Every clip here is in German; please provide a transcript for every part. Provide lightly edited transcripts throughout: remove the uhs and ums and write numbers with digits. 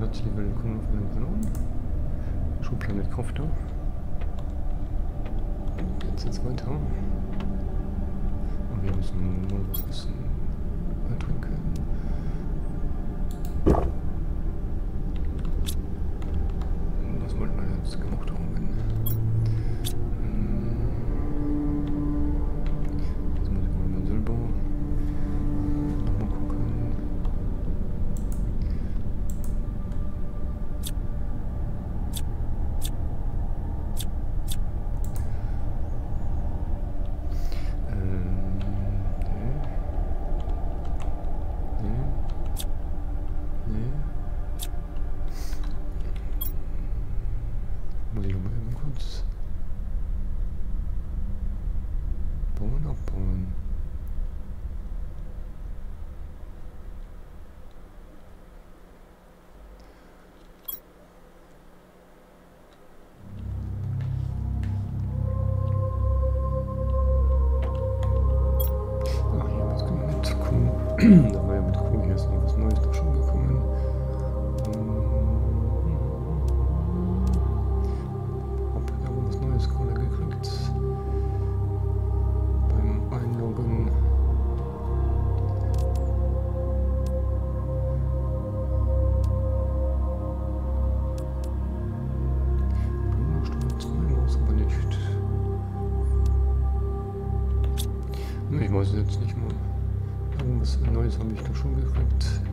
herzlich willkommen auf meinem Kanal. Schulplanet Crofter. Jetzt geht's weiter. Und wir müssen mal was essen. Trinken. Was wollten wir jetzt gemacht haben? Jetzt muss ich mal selber nochmal gucken. Muss ich mal eben kurz bauen, abbauen. Ach, hier mit Kuh. Da war ja mit Kuh, hier ist noch was Neues doch schon gekommen. Gerade gekriegt beim Einloggen. Blumensteuer 2 muss aber nicht. Ich weiß jetzt nicht mal. Irgendwas Neues habe ich doch schon gekriegt.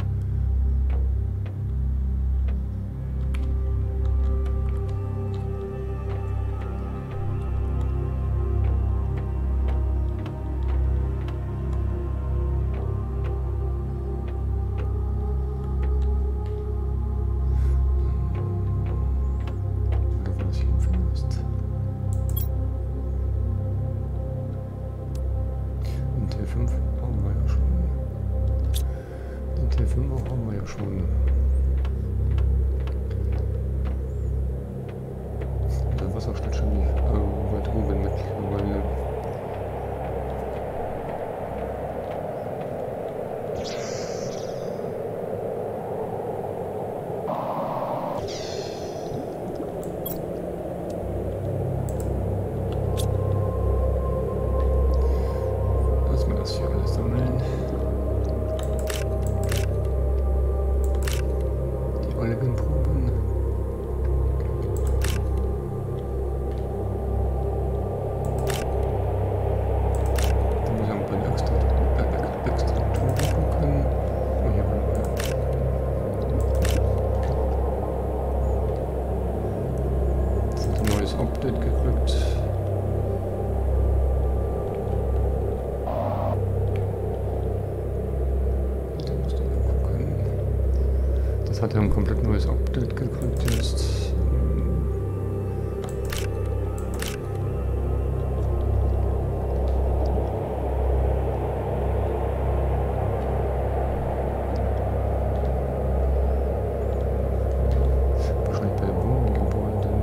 T5 haben wir ja schon. Den T5 haben wir ja schon. Der Wasserstand schon weit oben mittlerweile. Hier alles sammeln. Die Algenproben. Da muss ich auch bei den Extraktoren gucken. Oh, hier war das hat ein neues Update gekriegt. Hat er ein komplett neues Update gekriegt jetzt. Wahrscheinlich bei Wohngebäuden.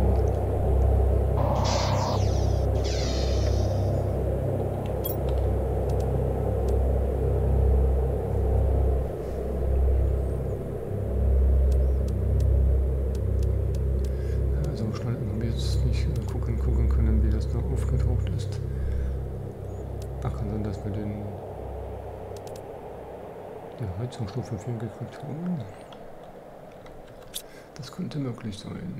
Nicht gucken können, wie das da aufgetaucht ist. Ach, kann sein, dass wir die Heizungsstufe 4 gekriegt haben. Das könnte möglich sein.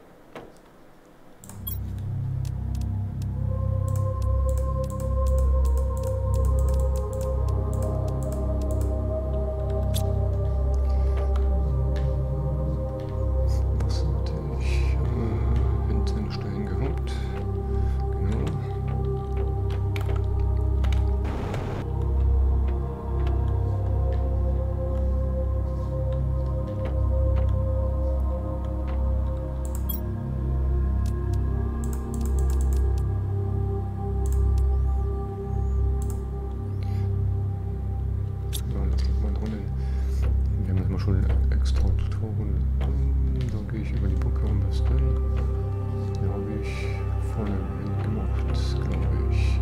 Schon Extraktoren. Da gehe ich über die Brücke am besten. Die habe ich vorne gemacht, glaube ich.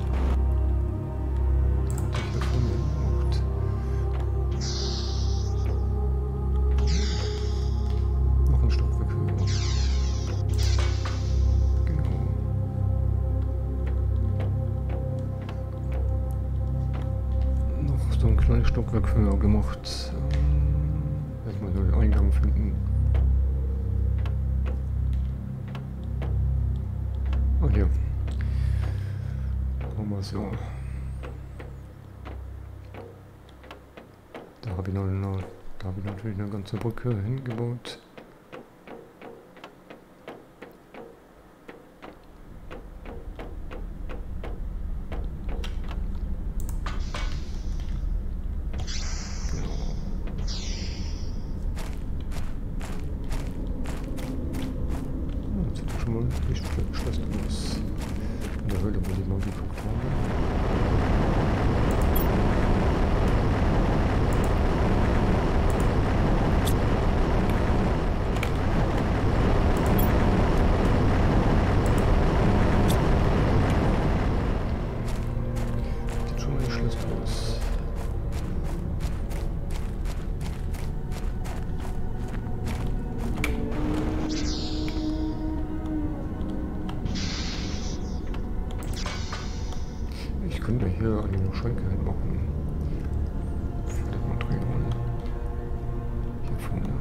Die hatte ich ja vorne gemacht. noch so ein kleines Stockwerk höher gemacht. Erstmal so den Eingang finden. Ah, hier. Machen wir so. Da habe ich natürlich eine ganze Brücke hingebaut. Nicht schlecht aus. In der Höhle, wo die mal geguckt haben. Sieht schon mal nicht schlecht aus. Ich könnte hier eigentlich noch Schränke hinmachen. Für das Material. Hier vorne.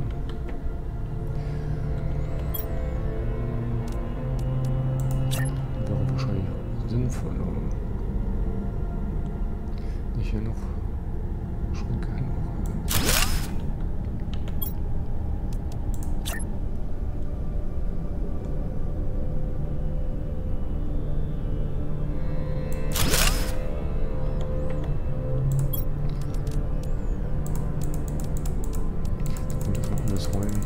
Wäre wahrscheinlich sinnvoller. Nicht hier noch Schränke hinmachen. Räumen.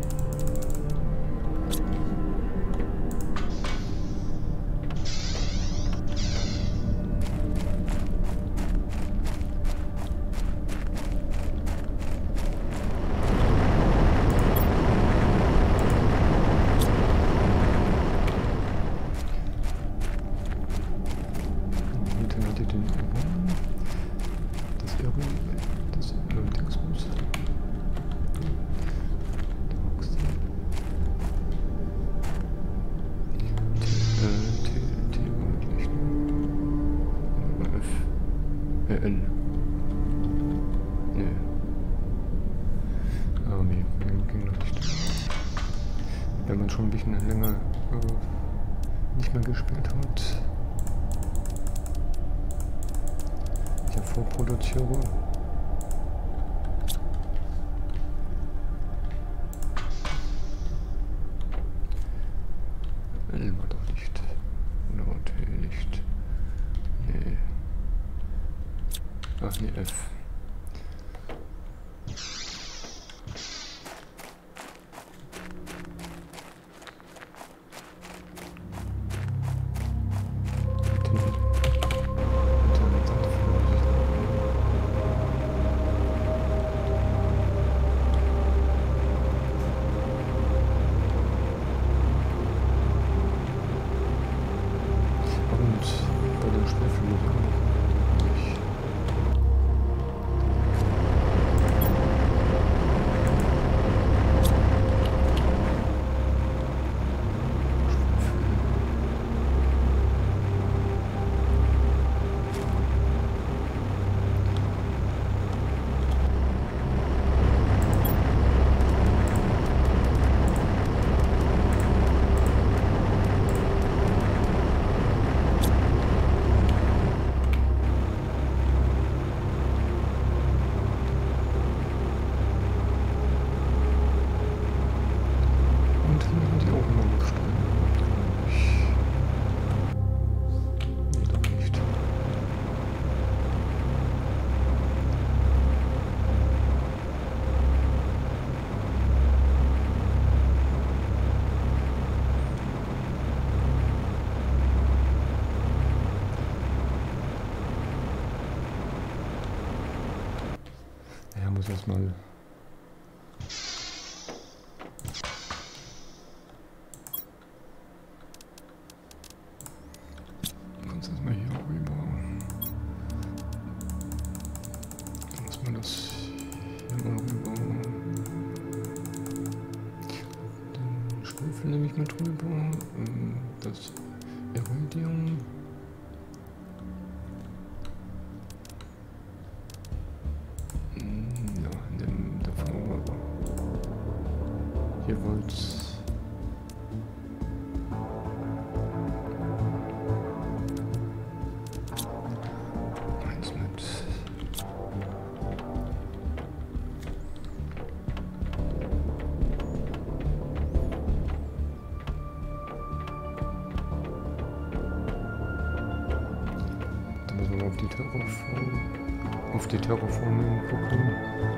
L. Nee. Ah, nee, ging noch nicht. Wenn man schon ein bisschen länger nicht mehr gespielt hat. Ich ja vorproduziere. L war doch nicht. Oder war T nicht? Nee. Ach nee, F. Muss erstmal hier rüber. Lass mal das hier mal rüber. Den Stufen nehme ich mit rüber. Das Iridium. Eins mit. Da müssen wir auf die Terraforming gucken.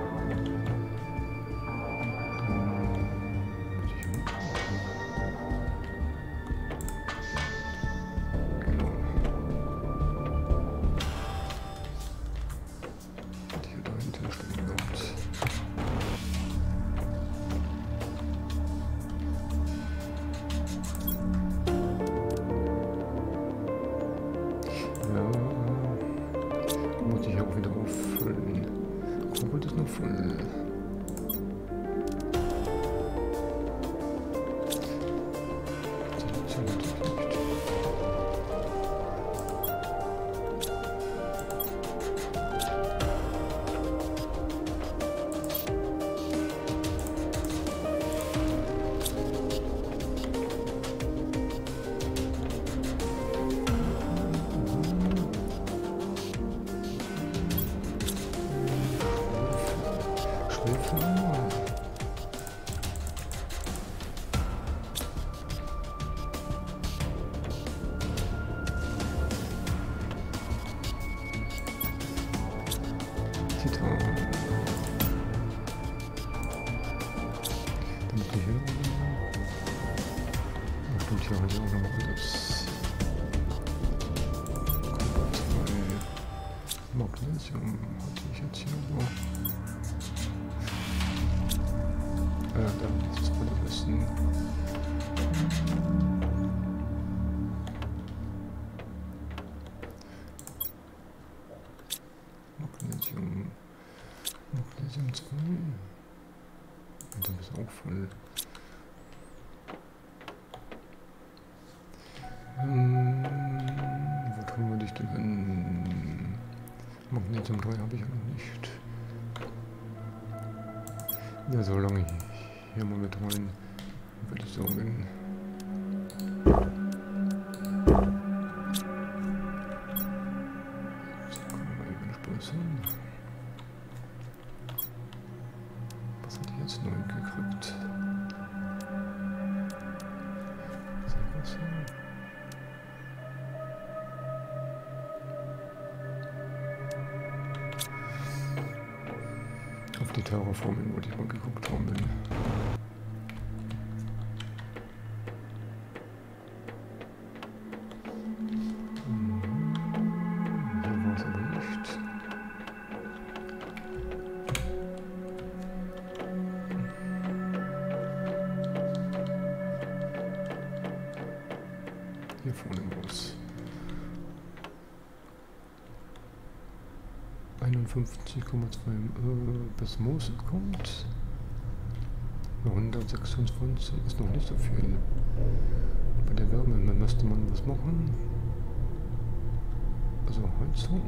Hier haben wir auch noch alles. Magnesium hatte ich jetzt hier noch. Da ist das wissen. Magnesium 2. Und das ist auch voll. Wo tun wir dich denn hin? Magnesium 3 habe ich ja noch nicht. Ja, solange hier mal mit rein, würde ich sagen. So, können wir mal eben speichern. Was hat die jetzt neu gekriegt? Auf die Terraforming, wo ich mal geguckt haben bin. Hier war es aber nicht. Hier vorne was. 51,2 bis Moos kommt. 126 ist noch nicht so viel. Bei der Wärme müsste man was machen. Also Heizung.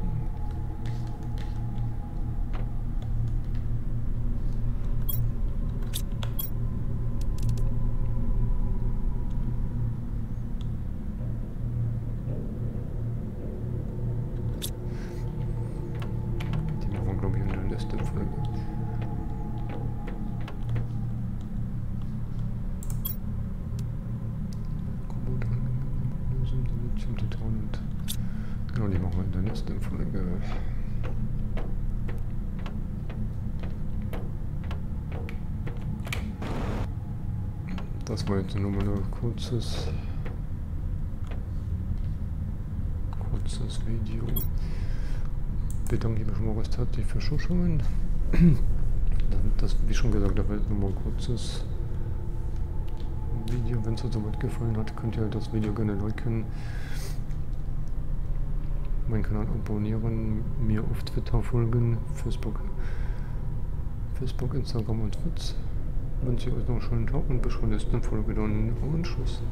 Genau, die machen wir in der nächsten Folge. Das war jetzt nur mal ein kurzes Video. Bedanke ich mich schon mal recht herzlich für Zuschauen. Das, wie schon gesagt, das war jetzt nur mal ein kurzes Video. Wenn es euch soweit gefallen hat, könnt ihr das Video gerne liken, meinen Kanal abonnieren, mir auf Twitter folgen, Facebook, Instagram und Twitch. Wünsche ich euch noch einen schönen Tag und bis zur nächsten Folge dann und Tschüss.